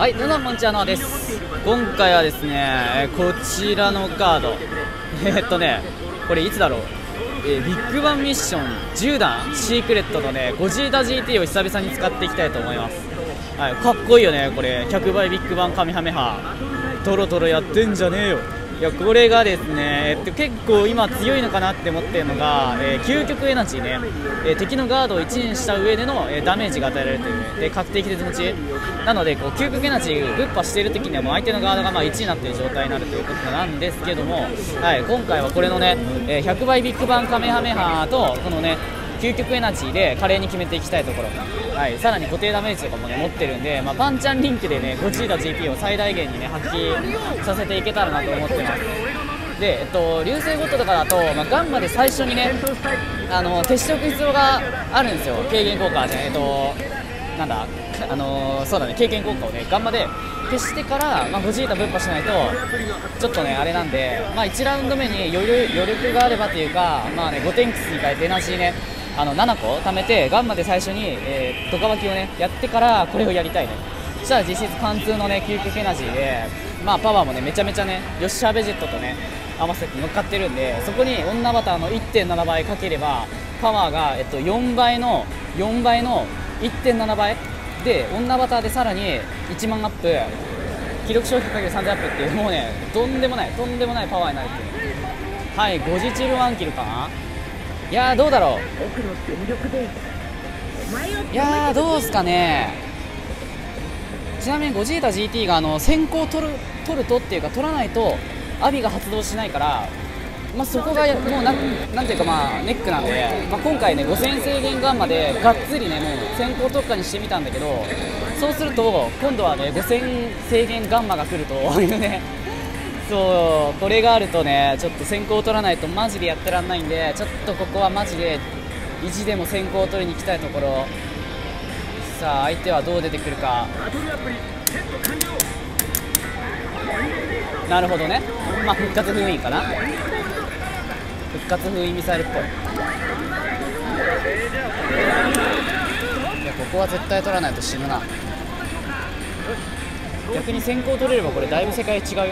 はい、どうもこんにちは、のあです。今回はですね、こちらのカードこれいつだろう、ビッグバンミッション10段シークレットのねゴジータ GT を久々に使っていきたいと思います。はい、かっこいいよねこれ。100倍ビッグバンカメハメハトロトロやってんじゃねえよ。いやこれがですね、結構今強いのかなって思ってるのが、究極エナジーね、敵のガードを1にした上での、ダメージが与えられるという、で確定鉄持ちなので、こう究極エナジーぶっ破している時にはもう相手のガードが1になっている状態になるということなんですけども、はい、今回はこれのね、100倍ビッグバンカメハメハとこのね究極エナジーで華麗に決めていきたいところ、はい、さらに固定ダメージとかもね持ってるんで、パンチャンリンクでねゴジータ GP を最大限にね発揮させていけたらなと思ってます。で、流星ゴッドとかだと、ガンマで最初にね消しておく必要があるんですよ。軽減効果でなんだそうだね、経験効果をねガンマで消してから、ゴジータぶっ破しないとちょっとねあれなんで、1ラウンド目に余力があればというか、5点キスに変えてエナジーね7個貯めてガンマで最初に、ドカバキをねやってからこれをやりたいね。そしたら実質貫通のね究極エナジーで、パワーもねめちゃめちゃねヨッシャーベジェットとね合わせて乗っかってるんで、そこに女バターの 1.7 倍かければパワーが、4倍の 1.7 倍で、女バターでさらに1万アップ、記録消費かける3000アップっていう、もうねとんでもないパワーになるっていう。はい、ゴジチル1キルかな。いやーどうだろう、いやーどうすかね。ちなみにゴジータ GT が先行取るとっていうか取らないとアビが発動しないから、そこがもうなんていうかネックなんで、今回ね5000制限ガンマでがっつりねもう先行特化にしてみたんだけど、そうすると今度はね5000制限ガンマが来るというねそうこれがあるとねちょっと先行を取らないとマジでやってらんないんで、ちょっとここはマジで意地でも先行を取りに行きたいところ。さあ相手はどう出てくるか。なるほどね、復活封印かな、復活封印ミサイルっぽい。いやここは絶対取らないと死ぬな。逆に先行取れればこれだいぶ世界違うよ。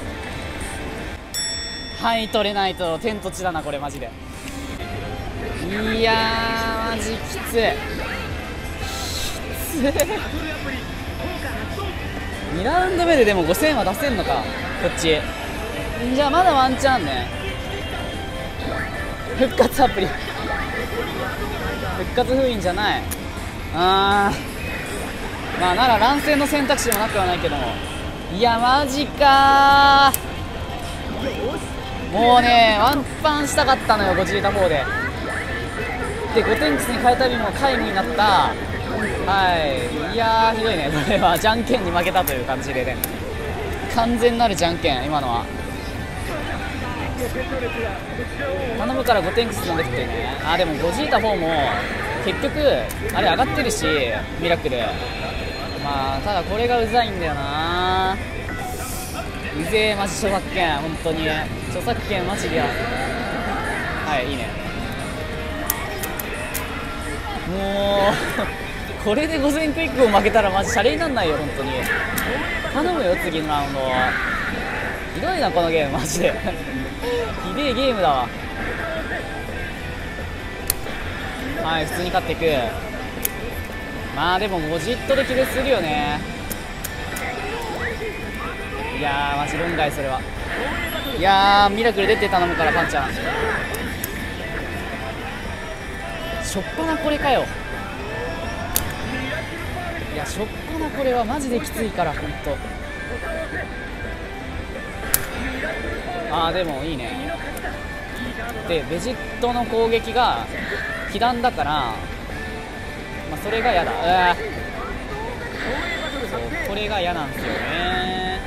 はい取れないと天と地だなこれマジで。いやーマジきつい2ラウンド目ででも5000は出せんのかこっち。じゃあまだワンチャンね。復活アプリ復活封印じゃない。なら乱戦の選択肢もなくはないけども、いやマジかー。もうねワンパンしたかったのよゴジータ4で。で5点キスに変えたびも皆無になった。はい、いやーひどいねこれは。じゃんけんに負けたという感じでね、完全なるじゃんけん今のは。頼むから5点キス飛んできてね。でもゴジータ4も結局あれ上がってるしミラクル、ただこれがうざいんだよな。うぜえマジ著作権、本当に著作権マジではいいいね。もうこれで5000クイックを負けたらマジシャレになんないよ本当に。頼むよ次のラウンド。ひどいなこのゲームマジでひでえゲームだわ。はい普通に勝っていく。でもゴジットで気絶するよね。いやーマジ論外それは。いやーミラクル出て頼むからパンちゃん。しょっぱなこれかよ。いやしょっぱなこれはマジできついからほんと。でもいいね。でベジットの攻撃が被弾だから、それが嫌だ。そうこれが嫌なんですよね。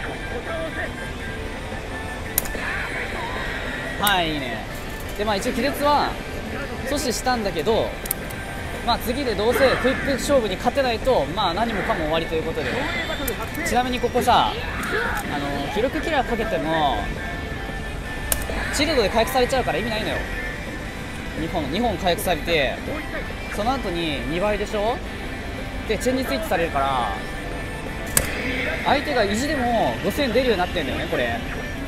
はいいいね。で一応気絶は阻止したんだけど、次でどうせクイック勝負に勝てないと何もかも終わりということで。ちなみにここさ記録キラーかけてもチルドで回復されちゃうから意味ないのよ。2本回復されてその後に2倍でしょ。でチェンジスイッチされるから相手が意地でも5000出るようになってんだよねこれ。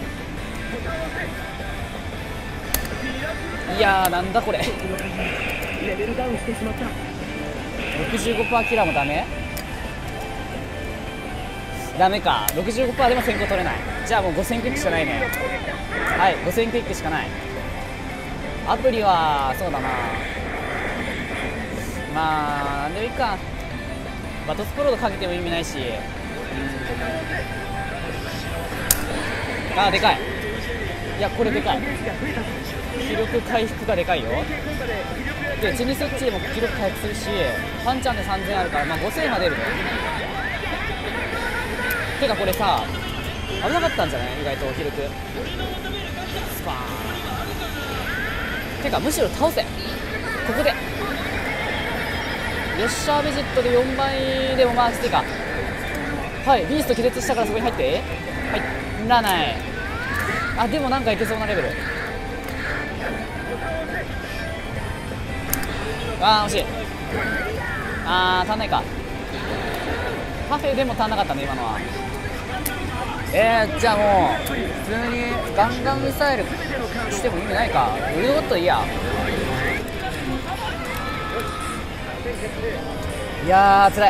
いやーなんだこれ65% キラーもダメか。65% でも先行取れない。じゃあもう5000クイックしかないね。はい、5000クイックしかない。アプリはそうだな、まあなんでもいいか。バトスプロードかけても意味ないし、あーでかい。いやこれでかい。気力回復がでかいよ。でチニスッチでも気力回復するし、パンチャンで3000あるから、まあ5000は出るね。てかこれさ危なかったんじゃない、意外と気力スパーン。てかむしろ倒せここで。よっしゃー、ベジットで4倍でもまあきついか。はい、ビースト気絶したからそこに入って、入らない。あでもなんかいけそうなレベル。あー惜しい。あー足んないか。パフェでも足んなかったね今のは。じゃあもう普通にガンガンミサイルしても意味ないか。ウルドゴットいいや。いやーつらい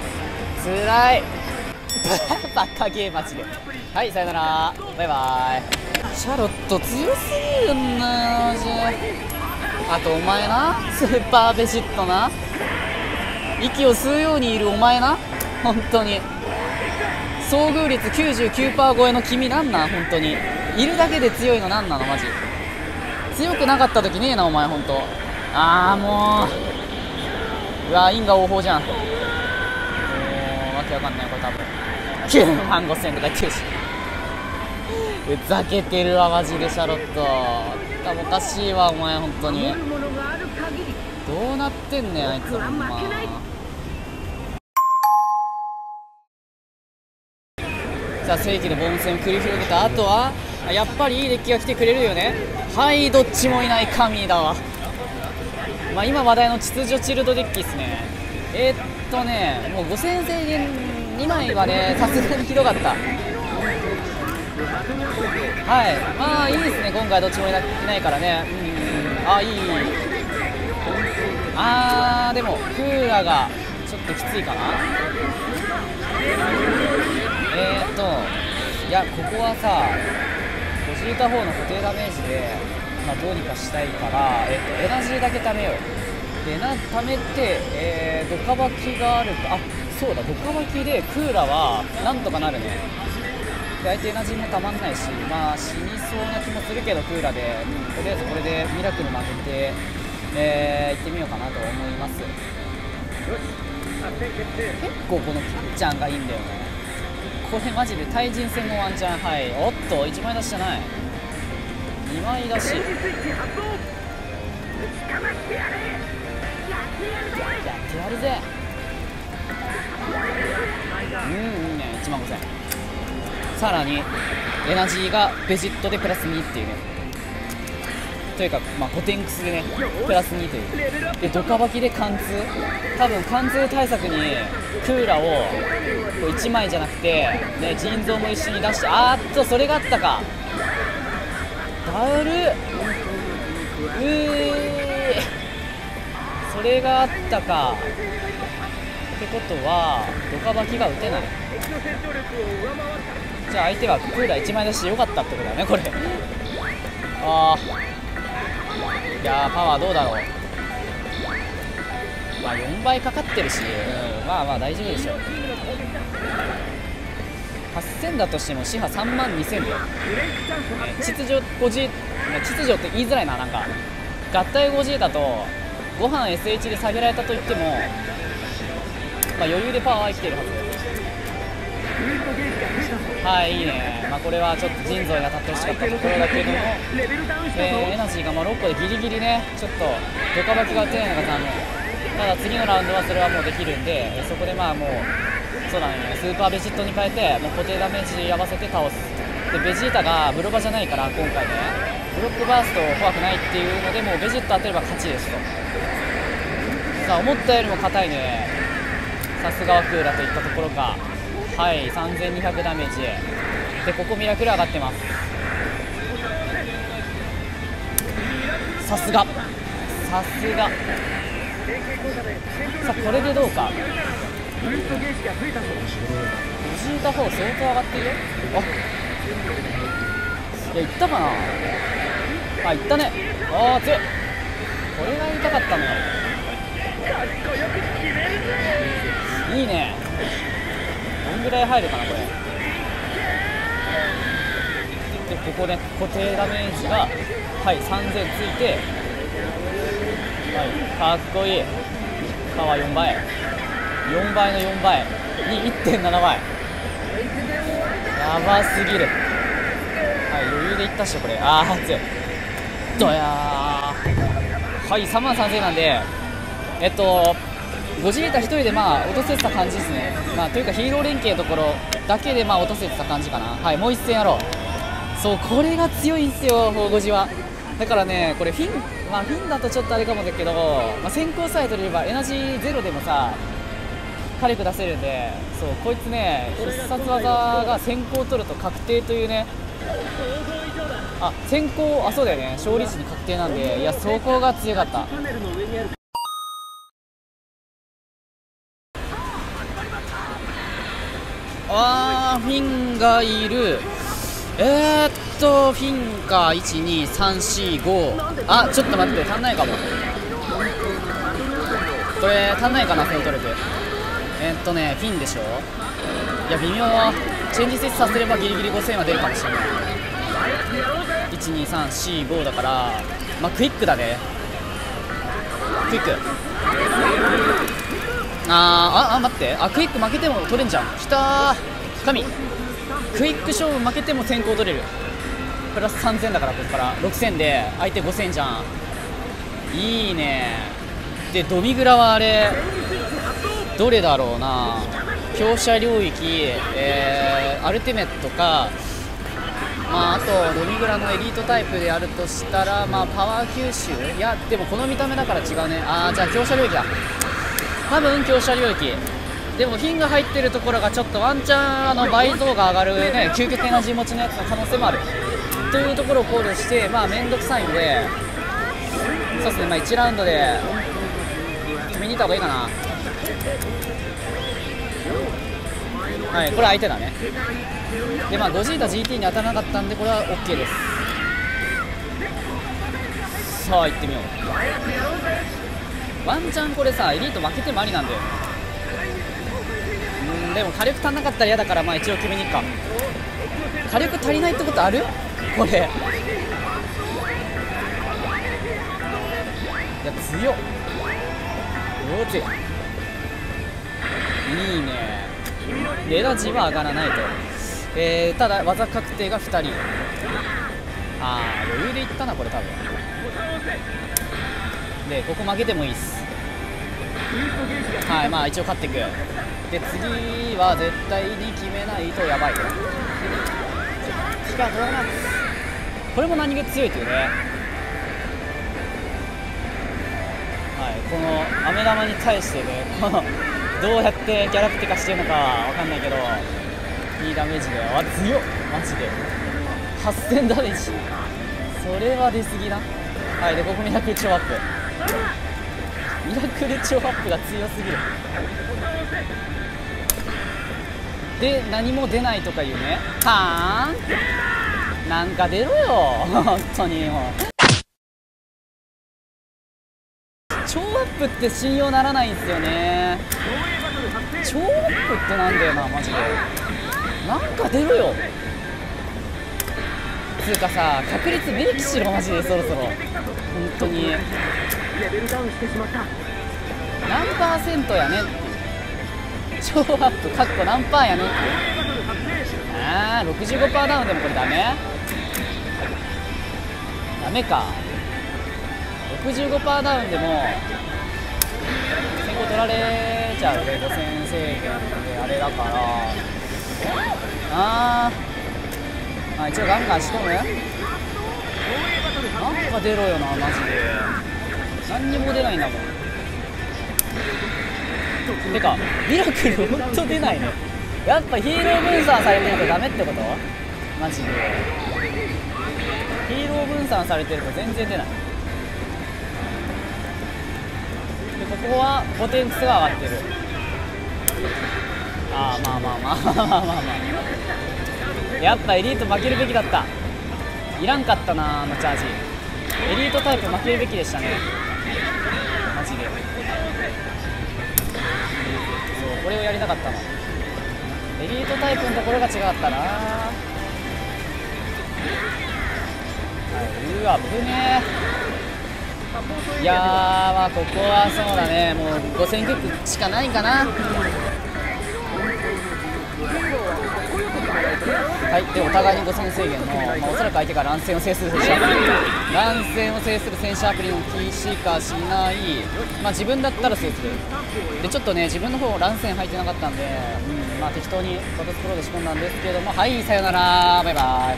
バカゲーマジで。はい、さよなら、バイバイ。シャロット強すぎるんだよマジ。あとお前な、スーパーベジットな、息を吸うようにいるお前な、本当に遭遇率 99% 超えの君なんなん、本当にいるだけで強いのなんなのマジ。強くなかった時ねえなお前本当。ああもう、うわ因果応報じゃん。もうわけわかんないこれ多分9万5000とか言ってるしふざけてるわマジで。シャロットおかしいわお前本当に。どうなってんねんあいつほんま。さあ正規でボーン戦繰り広げた後はやっぱりいいデッキが来てくれるよね。はい、どっちもいない神だわ。まあ今話題の秩序チルドデッキですね。もう5000制限2枚はねさすがにひどかった。はい、まあいいですね今回どっちもいないからね。あいい。でもクーラがちょっときついかな。いやここはさゴジータ4の固定ダメージで、まあ、どうにかしたいから、エナジーだけ貯めよう。で貯めて、ドカバキがあるか。あそうだ、ドカバキでクーラはなんとかなるね。で相手エナジーもたまんないし、まあ死にそうな気もするけどクーラで、とりあえずこれでミラクル負けて、行ってみようかなと思います。結構このピッチャーがいいんだよね。これマジで対人戦もワンチャン。はい、おっと1枚出しじゃない、2枚出し。やってやるぜ。いいね。1万5000。さらにエナジーがベジットでプラス2っていうね。というか、まあ、ポテンクスでねプラス2という。でドカバキで貫通、多分貫通対策にクーラを1枚じゃなくて、ね、腎臓も一緒に出して、それがあったか。だるそれがあったかってことはドカバキが打てない。じゃあ相手はクーラー1枚出してよかったってことだねこれ。いやーパワーどうだろう。まあ4倍かかってるし、まあまあ大丈夫でしょう。8000だとしても死破3万2000で、秩序50、秩序って言いづらいな、なんか合体50だとご飯 SH で下げられたといっても、まあ、余裕でパワーは生きてるはず。はい、いいね。まあ、これはちょっと腎臓に当たってほしかったところだけども、エナジーがまあ6個でギリギリね、ちょっとドカバキが打てないのが残念。ただ次のラウンドはそれはもうできるんで、そこでまあもうそうだね、スーパーベジットに変えてもう固定ダメージ合わせて倒す。でベジータがブロバじゃないから今回ね、ブロックバースト怖くないっていうので、もうベジット当てれば勝ちですと。さあ思ったよりも硬いね。さすがはクーラといったところか。 はい、3200ダメージで、ここミラクル上がってます。さすがさあ、これでどうか。ベジータ4相当上がってるよ。いや、いったかな。いったね。強い。これが言いたかったのよ。いいね。どんぐらい入るかなこれ。でここね、固定ダメージが3000ついて、かっこいい。パワー4倍の4倍に 1.7 倍、やばすぎる。余裕でいったっしょこれ。熱い。どやー。33000なんで、ゴジータ1人で落とせてた感じですね。というかヒーロー連携のところだけで落とせてた感じかな。もう一戦やろう。そう、これが強いんですよゴジは。だからね、これフィンだとちょっとあれかもだけど、先行さえ取れればエナジーゼロでもさ火力出せるんで、そうこいつね、必殺技が先行取ると確定というね。先行、そうだよね、勝利時に確定なんで、いや、そこが強かった。フィンがいる。フィンか。12345。ちょっと待って、足んないかも。これ足んないかな、戦闘力。フィンでしょ。いや、微妙。チェンジ設置させればギリギリ5000は出るかもしれない。12345だから、クイックだね。クイック。待って、クイック負けても取れんじゃん。きたー。神。クイック勝負負けても先行取れる。プラス3000だから、ここから6000で相手5000じゃん。いいね。でドミグラはあれどれだろうな。強者領域、アルティメットか、あとドミグラのエリートタイプであるとしたら、パワー吸収。いやでもこの見た目だから違うね。じゃあ強者領域だ。多分強者領域でも、フィンが入ってるところがちょっとワンチャン倍増が上がるね、究極エナジー持ちのやつの可能性もあるというところを考慮して、面倒くさいんで、そうですね、1ラウンドで決めに行った方がいいかな。これ相手だね。でゴジータ GT に当たらなかったんで、これは OK です。さあ行ってみよう。ワンチャンこれさ、エリート負けてもありなんだよ。でも火力足んなかったら嫌だから、一応決めに行くか。火力足りないってことあるこれ。いや強っ。強い。いいね。エナジーは上がらないと。ただ技確定が2人。余裕でいったなこれ多分。でここ負けてもいいっす。一応勝っていく。で次は絶対に決めないとやばい。これも何気強いというね。この飴玉に対してね、どうやってギャラクティカしてるのかわかんないけど、いいダメージだよ。強っマジで。8000ダメージ、それは出過ぎな。でここミラクル超アップ。ミラクル超アップが強すぎる。で何も出ないとかいうね。なんか出ろよ本当に。もう超アップって信用ならないんですよね。超アップってなんだよなマジで。なんか出ろよ。つうかさ、確率明記しろマジで。そろそろ本当に何パーセントやねっていう。超アップかっこ何パーやねっていう。65% ダウンでもこれダメか。65% ダウンでも先行取られちゃうで、5000制限であれだから。一応ガンガン仕込む。なんか出ろよなマジで。何にも出ないんだもん。てかミラクルほんと出ないね。 やっぱヒーロー分散されてるとダメってこと？マジでヒーロー分散されてると全然出ない。でここはポテンツが上がってる。まあやっぱエリート負けるべきだった。いらんかったな、あのチャージ。エリートタイプ負けるべきでしたね、マジで。そうこれをやりたかったの。エリートタイプのところが違ったな。うわ危ねえ。いやー、まあここはそうだね、もう5000キックしかないかな。はい、でお互いに5000制限の、おそらく相手が乱戦を制する戦車アプリ、乱戦を制する戦車アプリの PC 化しない、自分だったら制する。でちょっとね、自分の方乱戦入ってなかったんで、適当にバトスプローで仕込んだんですけども、はい、さよなら、バイバイ。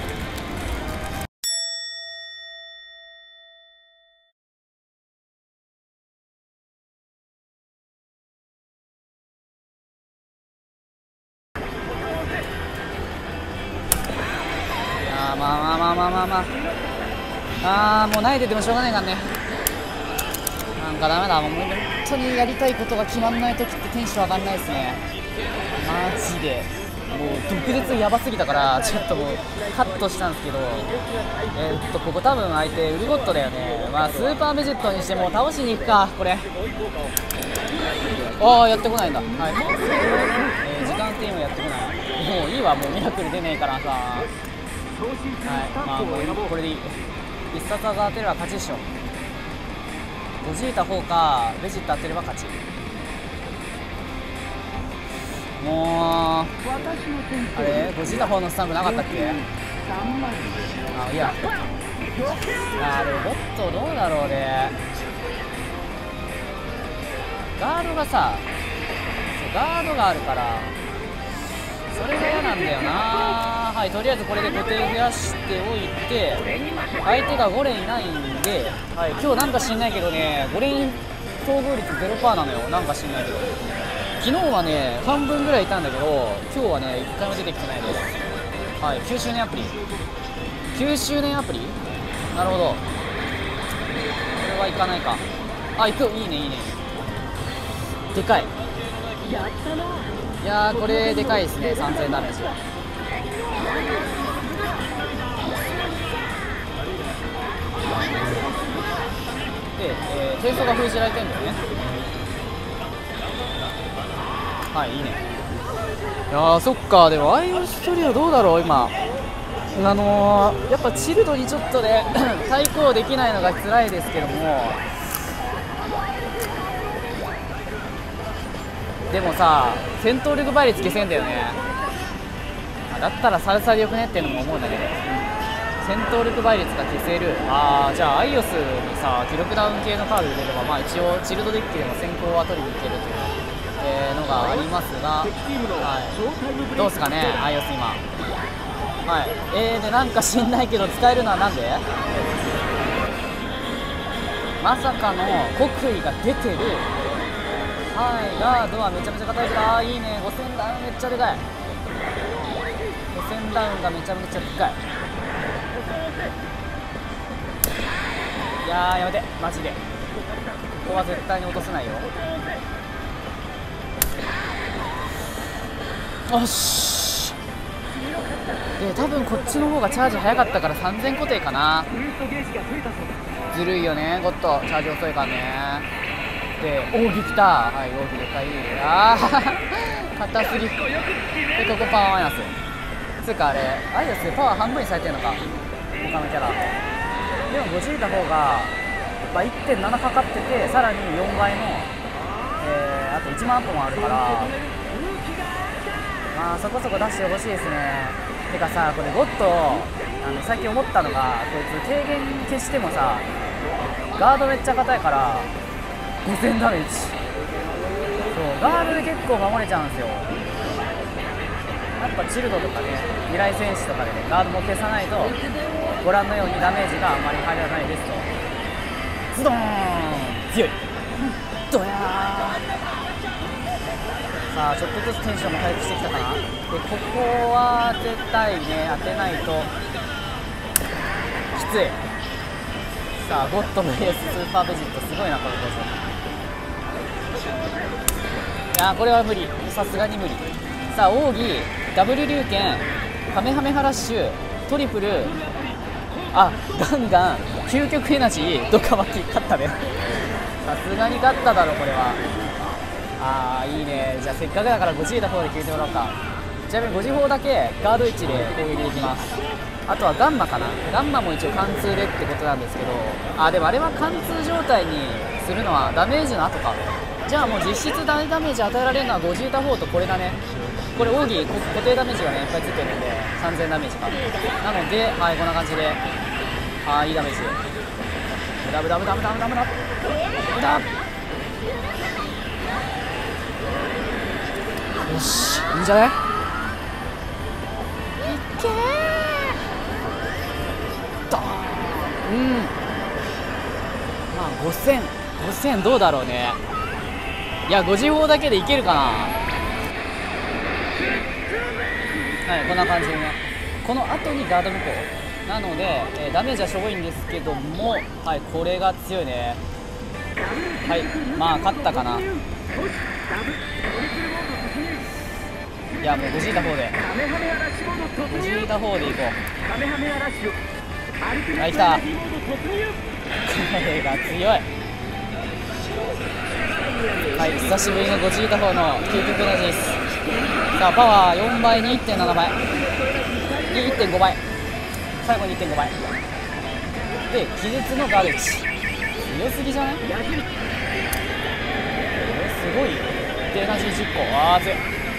もう慣れててもしょうがないからね。なんかダメだ、もう本当にやりたいことが決まんない時ってテンション上がんないですね、マジで。もう毒舌やばすぎたからちょっともうカットしたんですけど、ここ多分相手ウルゴットだよね。スーパーベジェットにしても倒しに行くか、これ。やってこないんだ。はい、時間テーマやってこない。もういいわ、もうミラクル出ねえからさ。はい、もうこれでいい。必殺技当てれば勝ちでしょ。ゴジータ4かベジット当てれば勝ち。もうあれゴジータ4のスタンプなかったっけ？いやロボットどうだろうね。ガードがさ、ガードがあるからそれが嫌なんだよな。はい、とりあえずこれで固定増やしておいて、相手が5連いないんで、はい、今日なんか知んないけどね、5連総合率 0% なのよ。なんか知んないけど、昨日はね半分ぐらいいたんだけど、今日はね1回も出てきてないです。はい、9周年アプリ、9周年アプリ、なるほど。これはいかないか。行く、いいねいいね、でかい。いやー、これでかいですね、3000ダメージ。で、転送が封じられてるんだよね。はい、いいね。いやー、そっか。でもアイオストリアどうだろう今。やっぱチルドにちょっとね対抗できないのが辛いですけども、でもさ、戦闘力倍率消せんだよね。だったらサルサリよくねっていうのも思うんだけど、戦闘力倍率が消せる。じゃあアイオスにさ記録ダウン系のカード入れれば、一応チルドデッキでも先行は取りに行けるという、のがありますが、はい、どうすかねアイオス今。はい、でなんか知んないけど使えるのはなんで？まさかの国威が出てる。はい、ガードはめちゃめちゃ硬いけど、いいね、5000ダウンめっちゃでかい。5000ダウンがめちゃめちゃでかい。いやー、やめてマジで、ここは絶対に落とせないよ。よし。で多分こっちの方がチャージ早かったから3000固定かな。ずるいよね、ゴッドチャージ遅いからね。で奥義きた。はい、奥義でかい。硬すぎ。でここパワーマイナスつうか、あれアイオスでパワー半分にされてるのか他のキャラでも。ゴジータ方が、1.7 かかってて、さらに4倍の、あと1万アップもあるから、そこそこ出してほしいですね。てかさ、これゴッド最近思ったのが、こいつ軽減消してもさガードめっちゃ硬いから5000ダメージ。そう、ガードで結構守れちゃうんですよ。やっぱチルドとかね、未来戦士とかでね、ガードも消さないとご覧のようにダメージがあんまり入らないですと。ズドーン強い。ドヤー。 さあちょっとずつテンションも回復してきたかな。でここは当てたいね。当てないときつい。さあゴッド VS スーパーベジット、すごいなこの構造。いやーこれは無理、さすがに無理。さあ奥義ダブル龍拳カメハメハラッシュトリプル、あガンガン究極エナジードカバキ、勝ったねさすがに勝っただろこれは。あーいいね。じゃあせっかくだからゴジータ4で決めてもらおうか。ちなみにゴジ4だけガード位置で攻撃できます。あとはガンマかな。ガンマも一応貫通でってことなんですけど、でもあれは貫通状態にするのはダメージの後か。じゃあもう実質大ダメージ与えられるのはゴジータ4とこれだね。これ奥義固定ダメージがねいっぱいついてるんで3000ダメージかなので、はいこんな感じで、いいダメージ。ブダブダブダブダブダブダブダ。よしいいんじゃない。いっけードーン。まあ5000どうだろうね。いや5時砲だけでいけるかな。はいこんな感じでね。この後にガード向こうなので、ダメージはしょぼいんですけども、はいこれが強いね。はいまあ勝ったかな。いやもうゴジータ4でゴジータ4でいこう。はい来た、これが強い。はい久しぶりのゴジータ4の究極エナジーです。さあパワー4倍に 1.7 倍に 1.5 倍、最後に 1.5 倍で気絶のガード値強すぎじゃない。すごいでエナジー10個、熱い。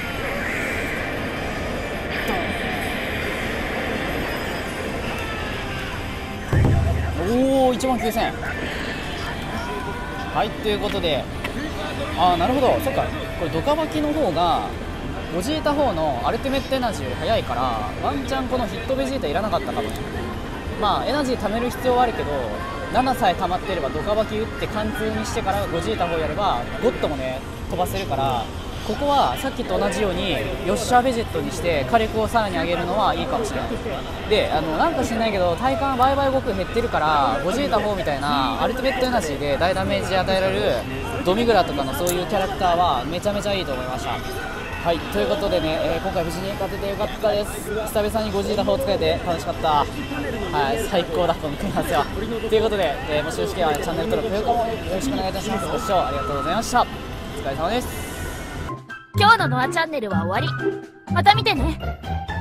おお19000。はいということで、なるほど、そっかこれドカバキの方がゴジータ4のアルティメットエナジーより速いから、ワンチャンこのヒットベジータいらなかったかもね。まあエナジー貯める必要はあるけど7さえ溜まってればドカバキ打って貫通にしてからゴジータ4やればゴッドもね飛ばせるから、ここはさっきと同じようにヨッシャーベジェットにして火力をさらに上げるのはいいかもしれない。でなんか知んないけど体感倍々5減ってるから、ゴジータ4みたいなアルティメットエナジーで大ダメージ与えられるドミグラとかのそういうキャラクターはめちゃめちゃいいと思いました。はいということでね、今回無事に勝ててよかったです。久々にゴジータ4使えて楽しかった。はい最高だこの組み合わせは。ということで、もしよろしければチャンネル登録、評価もよろしくお願いいたします。ご視聴ありがとうございました。お疲れ様です。 今日のノアチャンネルは終わり。また見てね。